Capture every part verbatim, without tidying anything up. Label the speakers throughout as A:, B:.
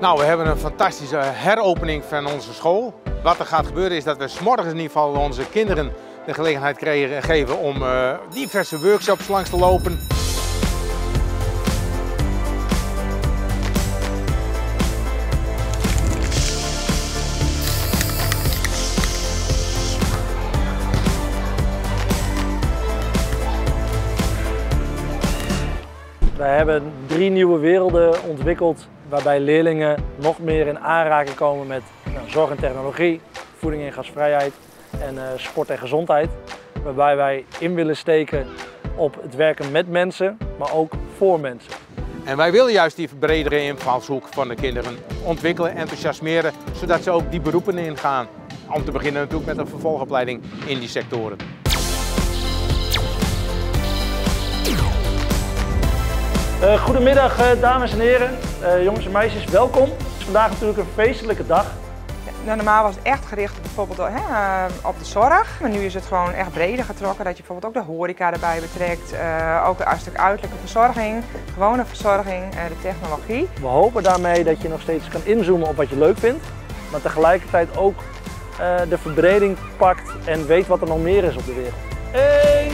A: Nou, we hebben een fantastische heropening van onze school. Wat er gaat gebeuren is dat we 's morgens in ieder geval onze kinderen de gelegenheid kregen, geven om uh, diverse workshops langs te lopen.
B: Wij hebben drie nieuwe werelden ontwikkeld waarbij leerlingen nog meer in aanraking komen met nou, zorg en technologie, voeding en gasvrijheid en uh, sport en gezondheid. Waarbij wij in willen steken op het werken met mensen, maar ook voor mensen.
A: En wij willen juist die bredere invalshoek van de kinderen ontwikkelen, enthousiasmeren, zodat ze ook die beroepen ingaan. Om te beginnen natuurlijk met een vervolgopleiding in die sectoren.
B: Uh, goedemiddag uh, dames en heren, uh, jongens en meisjes, welkom. Het is vandaag natuurlijk een feestelijke dag.
C: Ja, nou, normaal was het echt gericht bijvoorbeeld hè, op de zorg, maar nu is het gewoon echt breder getrokken dat je bijvoorbeeld ook de horeca erbij betrekt, uh, ook een stuk uiterlijke verzorging, gewone verzorging, uh, de technologie.
B: We hopen daarmee dat je nog steeds kan inzoomen op wat je leuk vindt, maar tegelijkertijd ook uh, de verbreding pakt en weet wat er nog meer is op de wereld. Hey!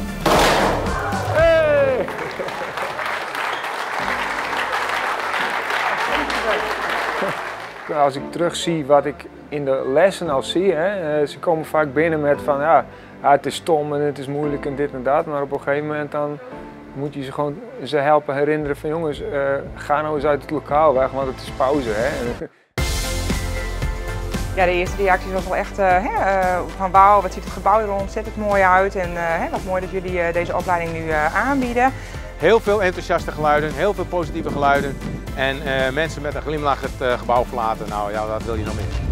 B: Hey!
D: Als ik terugzie wat ik in de lessen al zie, hè, ze komen vaak binnen met van ja, ja, het is stom en het is moeilijk en dit en dat, maar op een gegeven moment dan moet je ze gewoon ze helpen herinneren van jongens, uh, ga nou eens uit het lokaal weg, want het is pauze. Hè.
C: Ja, de eerste reactie was wel echt uh, hè, uh, van wauw, wat ziet het gebouw er ontzettend mooi uit en uh, hè, wat mooi dat jullie uh, deze opleiding nu uh, aanbieden.
A: Heel veel enthousiaste geluiden, heel veel positieve geluiden en uh, mensen met een glimlach het uh, gebouw verlaten. Nou ja, dat wil je nog meer.